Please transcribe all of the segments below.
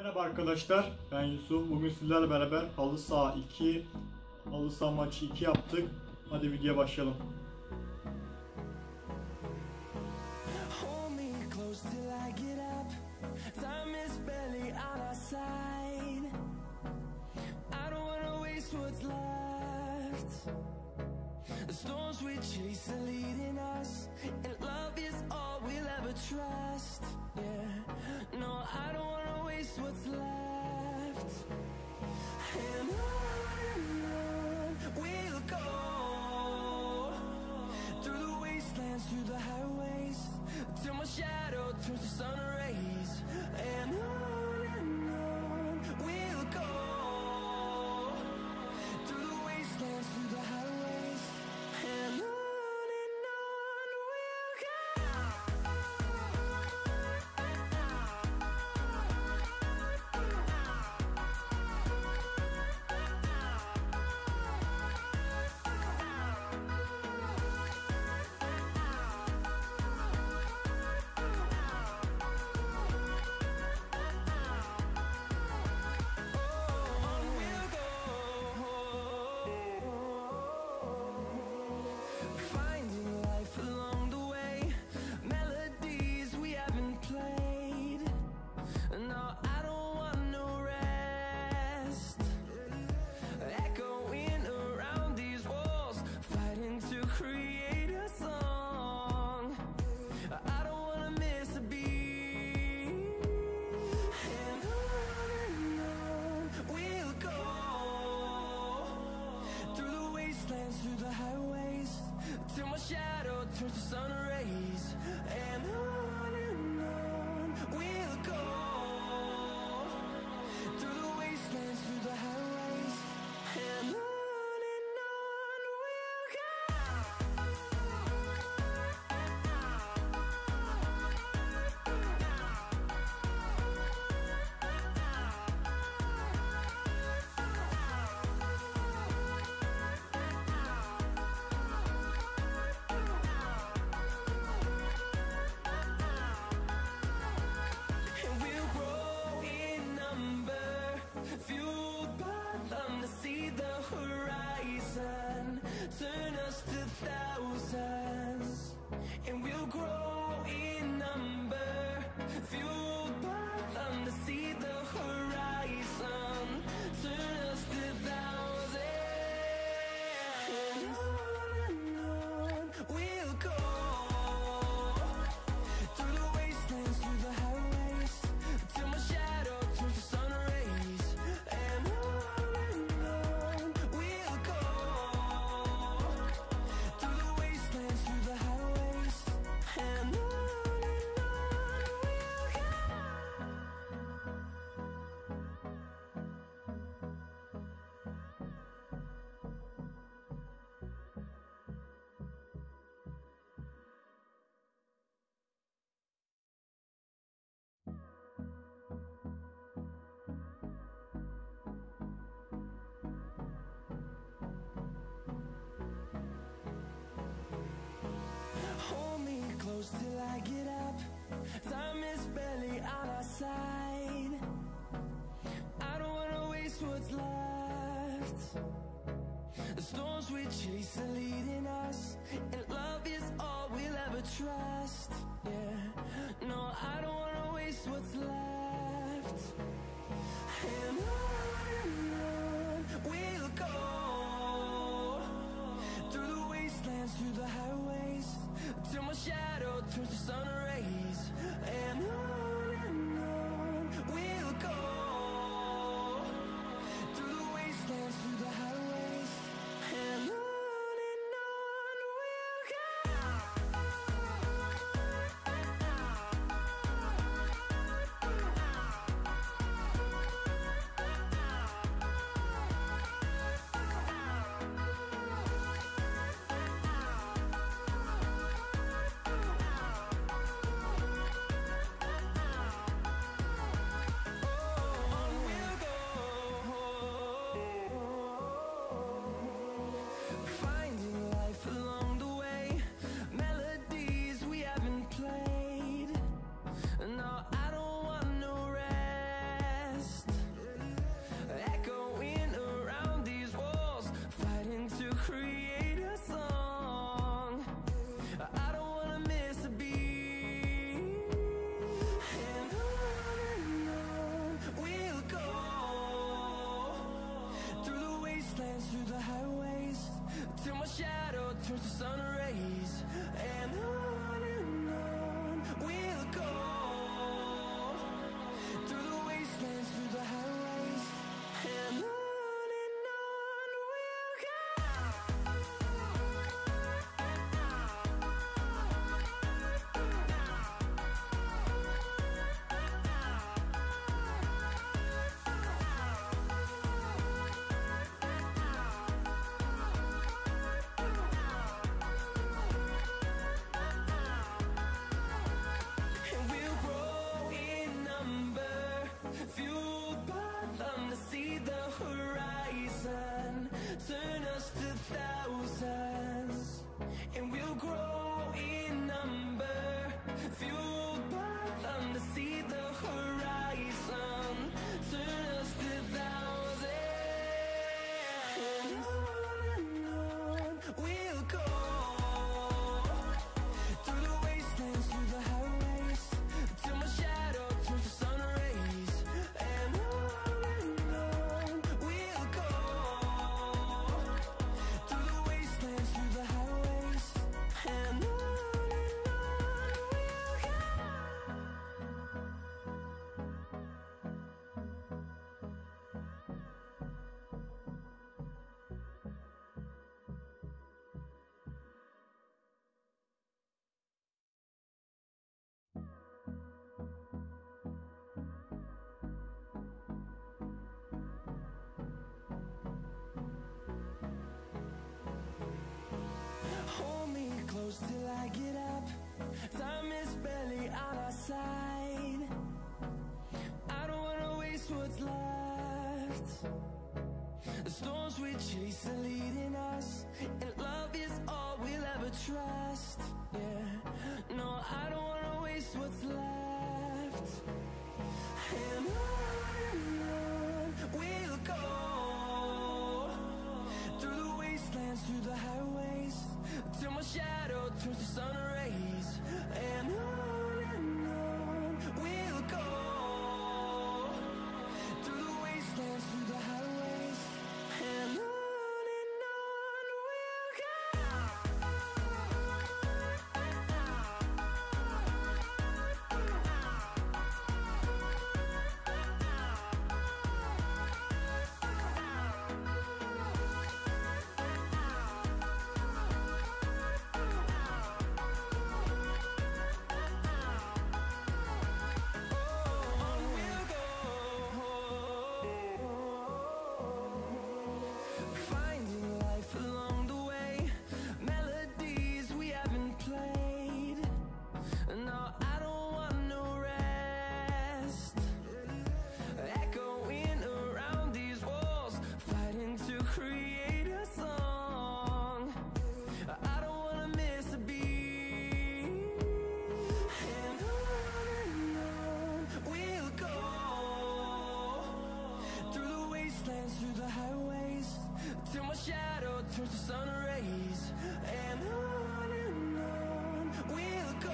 Merhaba arkadaşlar, ben Yusuf. Bugün sizlerle beraber halı saha 2, halı saha maçı 2 yaptık. Hadi videoya başlayalım. The storms we chase are leading us, and love is all we'll ever trust. Yeah, no, I don't wanna waste what's left. And on we'll go, through the wastelands, through the highways, till my shadow turns to sun rays. And on we'll go, through the wastelands, through the highways. And on we'll through the highways, till my shadow turns to sun rays. And on we'll go, through the wastelands, through the highways. And on we'll turn us to thousands, and we'll grow in number, fueled by them to see the horizon, turn us to thousands. And on we'll go, through the wastelands, through the highways, till my shadow turns to sun rays. And on we'll go, through the wastelands, through the highways. And on we'll hold me close till I get up. Time is barely on our side. I don't wanna waste what's left. The storms we chase are leading us, and love is all we'll ever trust. Yeah, no, I don't wanna waste what's left. And on we'll go, through the wastelands, through the highways, till my shadow turns to sun rays. And on we'll go, through the wastelands, through the highways. And on we'll go. the highways till my shadow turns to sun rays. And on we'll go through the wastelands, through the highways. And on we'll go. And we'll grow in number, fueled by them to see the horizon, turn us to thousands. And we'll grow in number, fueled by them to see the horizon, turn us to thousands. And on we'll go through the wastelands, through the highways, till my shadow turns to sun rays. And on we'll go through the wastelands, through the highways. And on we'll go. Hold me close till I get up. Time is barely on our side. I don't wanna waste what's left. The storms we chase are leading us, and love is all we'll ever trust. Yeah, no, I don't wanna waste what's left. And on we'll go through the wastelands, through the highways, till my shadow turns to sun rays. And on we'll go through the wastelands, through the highways. And on we'll go. On we'll go, finding life along the way, melodies we haven't played. No, I don't want no rest, echoing around these walls, fighting to create a song. I don't wanna miss a beat. And on we'll go through the wastelands, through the highways, till my shadow turns to sun rays. And on we'll go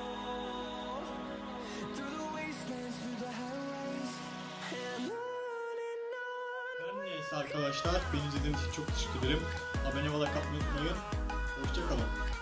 through the wastelands, through the highways. And on Her neyse arkadaşlar, beni izlediğiniz için çok teşekkür ederim. Abone ve like atmayı unutmayın. Hoşçakalın.